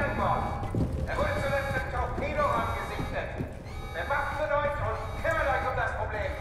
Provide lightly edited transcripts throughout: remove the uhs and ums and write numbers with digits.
gefangen worden. Er wurde zuletzt im Torpedoraum gesichtet. Bewaffnet euch und kümmert euch um das Problem.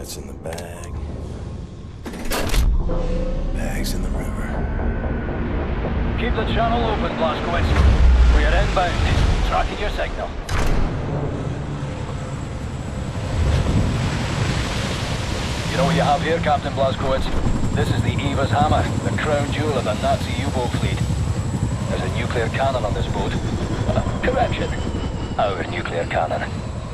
Cigarettes in the bag. Bags in the river. Keep the channel open, Blazkowicz. We are inbound. Tracking your signal. You know what you have here, Captain Blazkowicz? This is the Eva's Hammer, the crown jewel of the Nazi U-boat fleet. There's a nuclear cannon on this boat. Correction. Our nuclear cannon.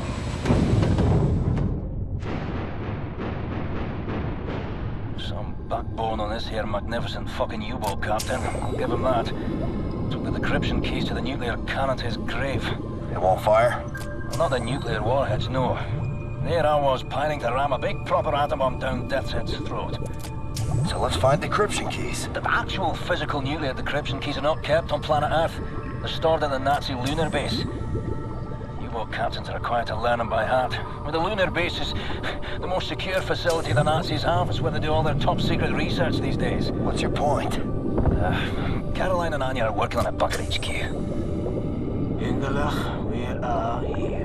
Some backbone on this here magnificent fucking U-boat, Captain. I'll give him that. Took the decryption keys to the nuclear cannon to his grave. It won't fire? Well, not the nuclear warheads, no. There I was, pining to ram a big proper atom bomb down Deathshead's throat. So let's find decryption keys. The actual physical nuclear decryption keys are not kept on planet Earth. They're stored in the Nazi lunar base. U-boat captains are required to learn them by heart. Well, the lunar base is the most secure facility the Nazis have. It's where they do all their top-secret research these days. What's your point? Caroline and Anya are working on a Bunker HQ. Ingelach, we are here.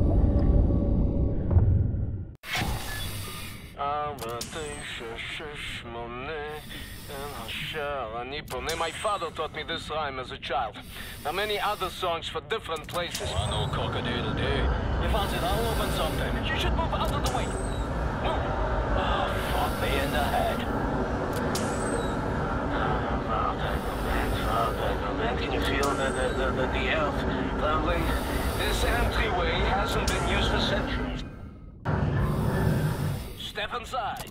My father taught me this rhyme as a child. There are many other songs for different places. Oh, no cock-a-doodle-doo. You fancy that'll open something? You should move out of the way. Move. Oh, fuck me in the head. Can you feel the earth trembling? This entryway hasn't been used for centuries. Step inside.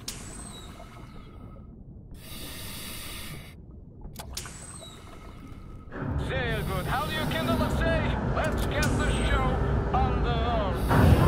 Very good. How do you kindle the say? Let's get the show on the road.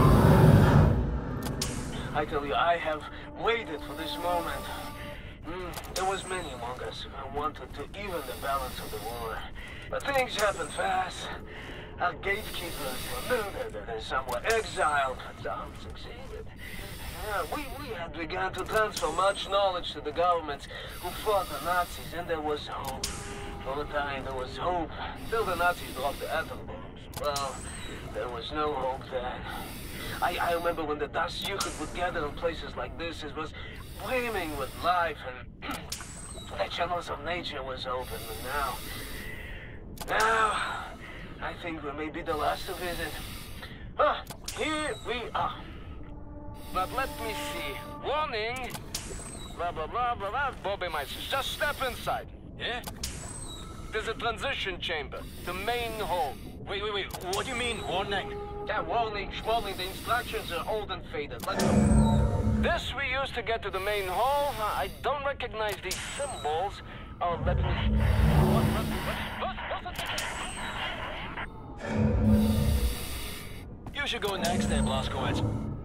I tell you, I have waited for this moment. There was many among us who wanted to even the balance of the war. But things happen fast. Our gatekeepers were murdered and some were exiled, but some succeeded. We had begun to transfer much knowledge to the governments who fought the Nazis, and there was hope. For a time, there was hope, until the Nazis dropped the atom bombs. Well, there was no hope then. I remember when the Das Juchot would gather in places like this, it was brimming with life, and the channels of nature was open, and now, I think we may be the last to visit. Here we are. But let me see. Warning! Blah, blah, blah, blah, blah. Bobby Meister, just step inside. Yeah? There's a transition chamber. The main hall. Wait. What do you mean, warning? Yeah, warning, schwarning. The instructions are old and faded. Let's go. This we use to get to the main hall. I don't recognize these symbols. Oh, let me... You should go next then, Blazkowicz.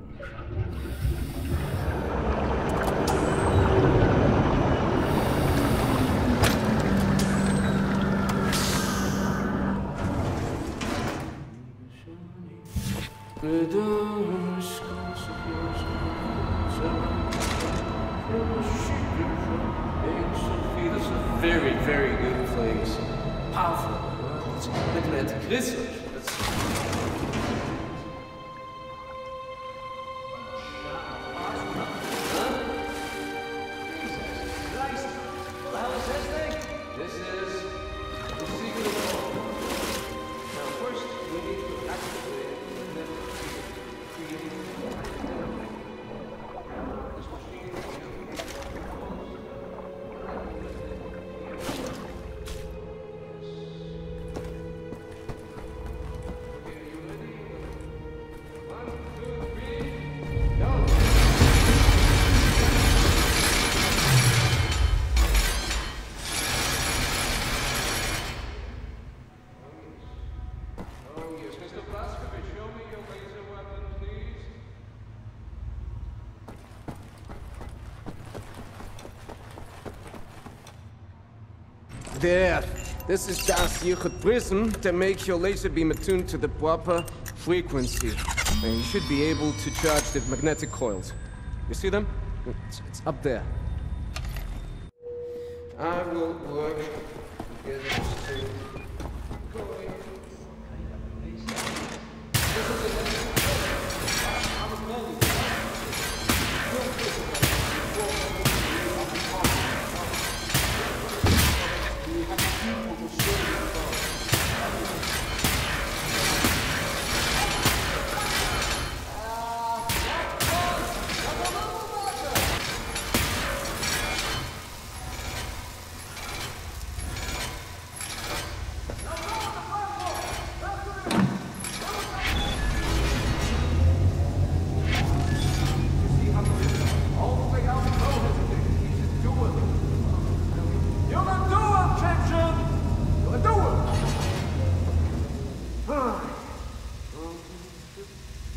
It's a very, very good place. Powerful. It's magnetic research. This is the secret of all. Now first, we need to activate the creating this machine. Okay, are you ready? 1, 2, 3, go! Oh yes, Mr. Blazkowicz, show me your laser weapon, please. There. This is Das Juchot prism to make your laser beam attuned to the proper frequency. And you should be able to charge the magnetic coils. You see them? It's up there. I will work to get this thing going. This is a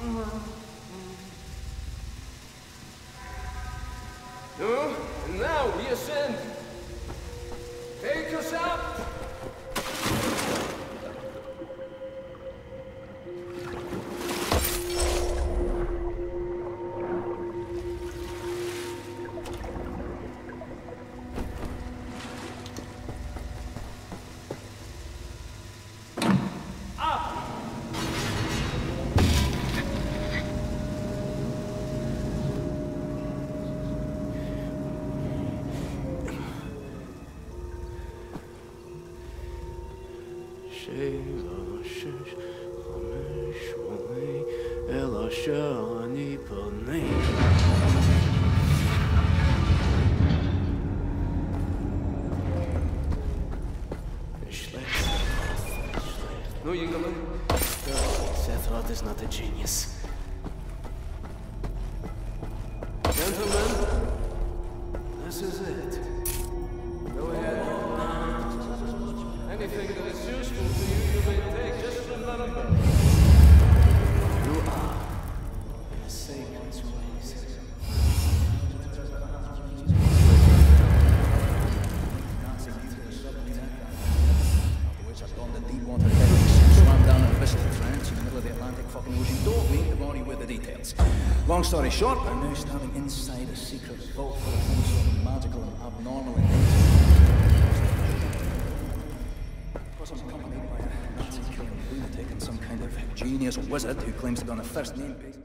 No, and now we ascend. Take us up! No, you come in. Seth Roth is not a genius. Gentlemen, this is it. Go ahead. Anything that is useful to you, you may take. Just remember, you are in Satan's ways. Which I've gone to deep water heavens, swam down and visited France in the middle of the Atlantic fucking ocean. Don't need to bore you with the details. Long story short, I'm now standing inside a secret vault full of some sort of magical and abnormal invention. Plus, I'm accompanied by a Nazi-killing lunatic and some kind of genius wizard who claims to be on a first-name basis.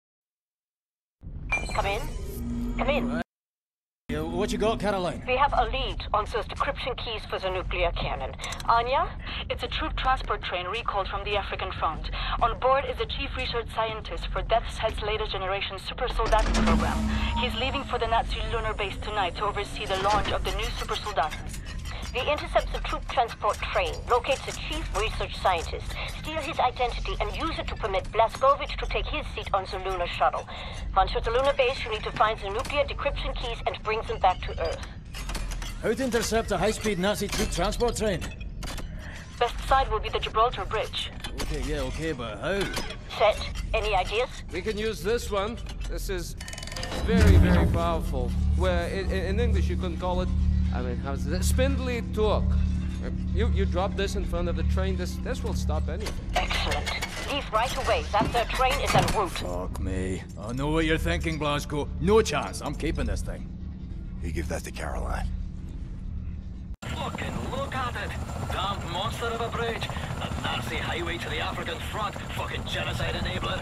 Come in. Come in. What you got, Caroline? We have a lead on those decryption keys for the nuclear cannon. Anya? It's a troop transport train recalled from the African front. On board is the chief research scientist for Death's Head's latest generation super soldaten program. He's leaving for the Nazi lunar base tonight to oversee the launch of the new super soldaten. We intercept the troop transport train, locate the chief research scientist, steal his identity, and use it to permit Blazkowicz to take his seat on the lunar shuttle. Once you're at the lunar base, you need to find the nuclear decryption keys and bring them back to Earth. How to intercept a high-speed Nazi troop transport train? Best side will be the Gibraltar Bridge. Okay, but how? Set, any ideas? We can use this one. This is very, very powerful. Where in English you couldn't call it, I mean, how's it? Spindly torque. You drop this in front of the train, this will stop anything. Excellent. Leave right away. That their train is en route. Fuck me. I know what you're thinking, Blazko. No chance. I'm keeping this thing. You give that to Caroline. Fucking look at it! Damned monster of a bridge! A Nazi highway to the African front! Fucking genocide enabler!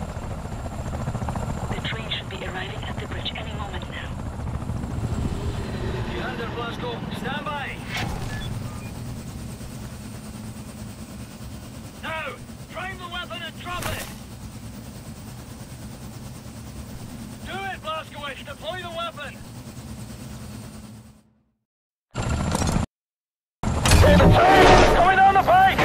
The train should be arriving at the bridge any moment now. Commander Blazko, stand by! Now! Prime the weapon and drop it! Do it, Blazkowicz! Deploy the weapon! Hey, the train! It's coming down the pike!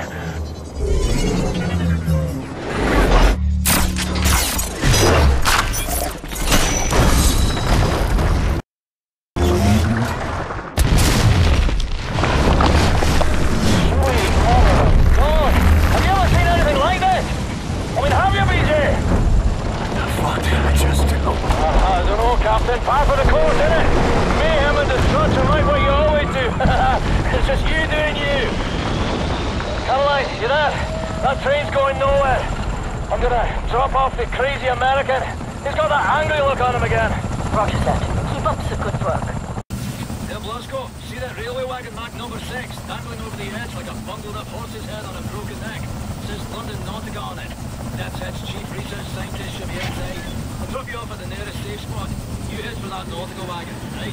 Captain, par for the course, innit? Mayhem and destruction like what you always do. It's just you doing you. Caroline, you there? That train's going nowhere. I'm gonna drop off the crazy American. He's got that angry look on him again. Roger that. Keep up the good work. Hey, Blazko, see that railway wagon marked number 6, dangling over the edge like a bungled up horse's head on a broken neck. Says London Nautica on it. Death's Head's chief research scientist should be outside. I'll drop you off at the nearest safe spot. You head for that Nautica wagon, right?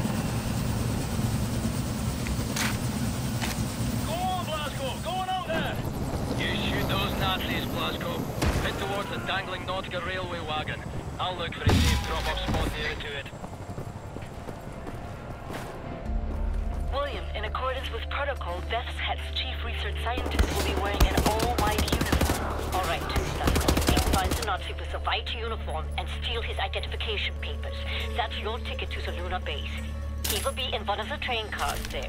Go on, Blazko! Go on out there! You shoot those Nazis, Blazko. Head towards the dangling Nautica railway wagon. I'll look for a safe drop-off spot nearer to it. William, in accordance with protocol, Death's Head's chief research scientist will be wearing an all-white uniform. All right, Blazko. Find the Nazi with a white uniform and steal his identification papers. That's your ticket to the lunar base. He will be in one of the train cars there.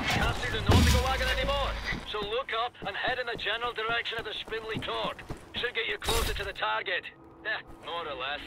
Can't see the nautical wagon anymore. So look up and head in the general direction of the spindly torque. Should get you closer to the target. More or less.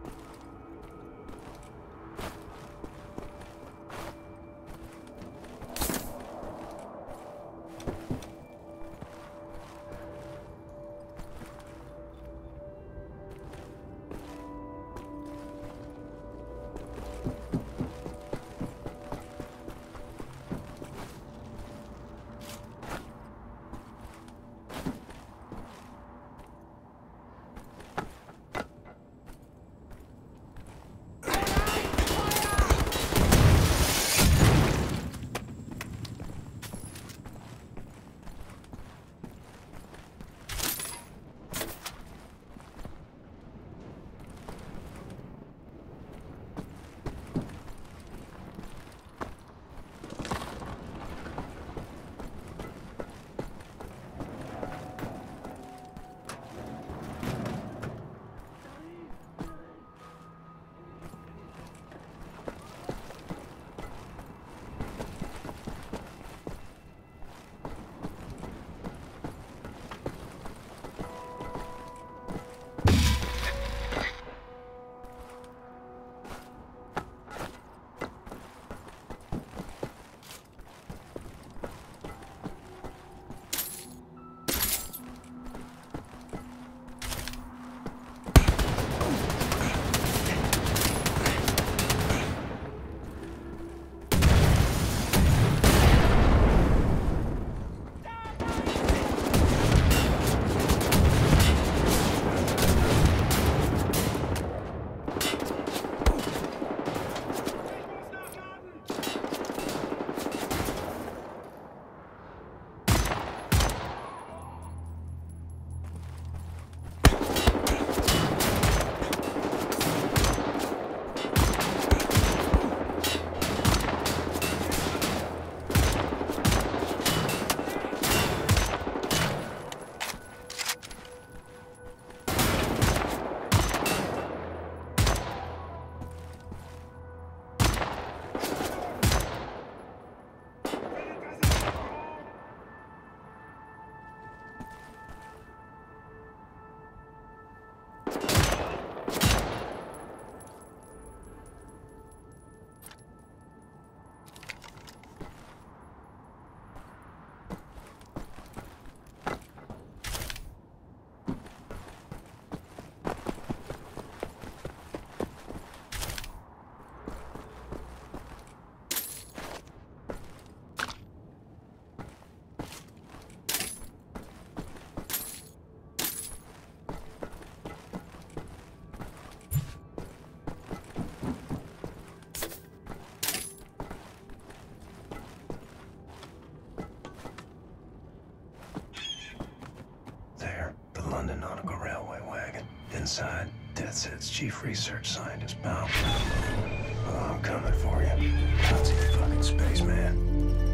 Inside, Death's chief research scientist, Mal. Well, I'm coming for you. Nazi fucking spaceman.